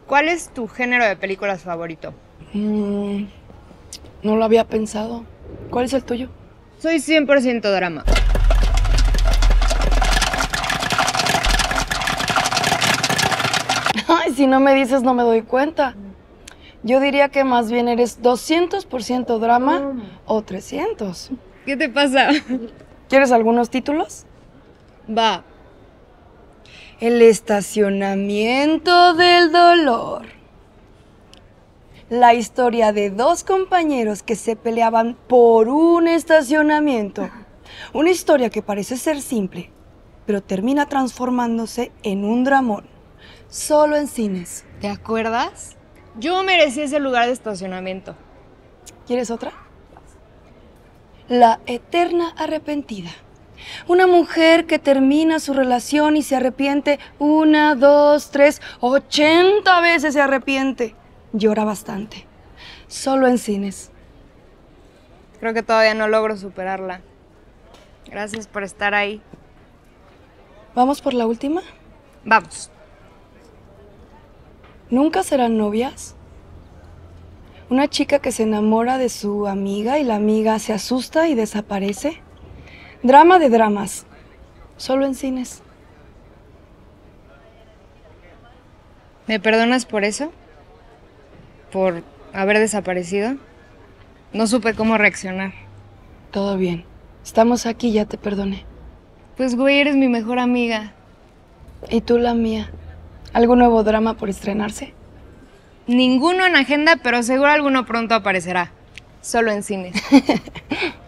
¿Cuál es tu género de películas favorito? No lo había pensado. ¿Cuál es el tuyo? Soy 100% drama. Ay, si no me dices no me doy cuenta. Yo diría que más bien eres 200% drama o 300. ¿Qué te pasa? ¿Quieres algunos títulos? Va. El estacionamiento del dolor. La historia de dos compañeros que se peleaban por un estacionamiento. Una historia que parece ser simple, pero termina transformándose en un dramón. Solo en cines. ¿Te acuerdas? Yo merecí ese lugar de estacionamiento. ¿Quieres otra? La eterna arrepentida. Una mujer que termina su relación y se arrepiente 1, 2, 3, 80 veces se arrepiente. Llora bastante. Solo en cines. Creo que todavía no logro superarla. Gracias por estar ahí. ¿Vamos por la última? Vamos. ¿Nunca serán novias? Una chica que se enamora de su amiga y la amiga se asusta y desaparece. Drama de dramas. Solo en cines. ¿Me perdonas por eso? ¿Por haber desaparecido? No supe cómo reaccionar. Todo bien. Estamos aquí, ya te perdoné. Pues güey, eres mi mejor amiga. ¿Y tú la mía? ¿Algún nuevo drama por estrenarse? Ninguno en agenda, pero seguro alguno pronto aparecerá. Solo en cines.